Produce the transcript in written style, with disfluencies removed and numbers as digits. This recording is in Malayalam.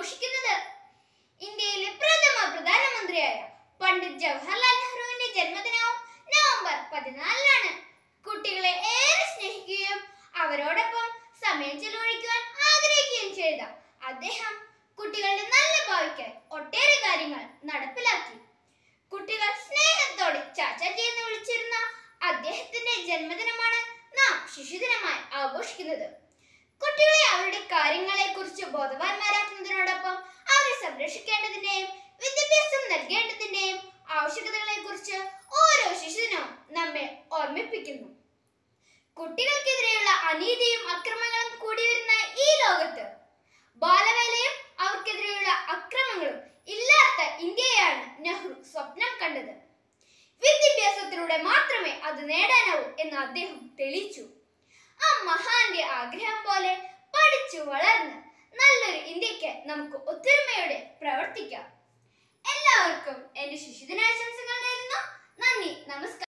ആഘോഷിക്കുന്നത്. ഇന്ത്യയിലെ പ്രഥമ പ്രധാനമന്ത്രിയായ പണ്ഡിറ്റ് ജവഹർലാൽ നെഹ്റുവിന്റെ ജന്മദിനവും നവംബർ 14-നാണ്. കുട്ടികളെ ഏറെ സ്നേഹിക്കുകയും അവരോടൊപ്പം സമയം ചെലവഴിക്കുവാൻ ആഗ്രഹിക്കുകയും ചെയ്ത അദ്ദേഹം കുട്ടികളുടെ നല്ല ഭാവിക്കായി ഒട്ടേറെ കാര്യങ്ങൾ നടപ്പിലാക്കി. കുട്ടികൾ സ്നേഹത്തോടെ ചാച്ചാജി എന്ന് വിളിച്ചിരുന്ന അദ്ദേഹത്തിന്റെ ജന്മദിനമാണ് നാം ശിശുദിനമായി ആഘോഷിക്കുന്നത്. കുട്ടികളെ അവരുടെ കാര്യങ്ങളെ കുറിച്ച് ബോധവാന്മാരാക്കുന്നതിനോടൊപ്പം അവരെ സംരക്ഷിക്കേണ്ടതിന്റെയും വിദ്യാഭ്യാസം നൽകേണ്ടതിന്റെയും ആവശ്യകതകളെ കുറിച്ച് ഓരോ ശിശുദിനവും നമ്മെ ഓർമ്മിപ്പിക്കുന്നു. കുട്ടികൾക്കെതിരെയുള്ള അനീതിയും അക്രമങ്ങളും കൂടി വരുന്ന ഈ ലോകത്ത് ബാലവേലയും അവർക്കെതിരെയുള്ള അക്രമങ്ങളും ഇല്ലാത്ത ഇന്ത്യയാണ് നെഹ്റു സ്വപ്നം കണ്ടത്. വിദ്യാഭ്യാസത്തിലൂടെ മാത്രമേ അത് നേടാനാവൂ എന്ന് അദ്ദേഹം തെളിയിച്ചു. ആ മഹാന്റെ ആഗ്രഹം പോലെ പഠിച്ചു വളർന്ന് നല്ലൊരു ഇന്ത്യക്ക് നമുക്ക് ഒത്തൊരുമയോടെ പ്രവർത്തിക്കാം. എല്ലാവർക്കും എന്റെ ശിശുദിനാശംസകൾ നേരുന്നു. നന്ദി, നമസ്കാരം.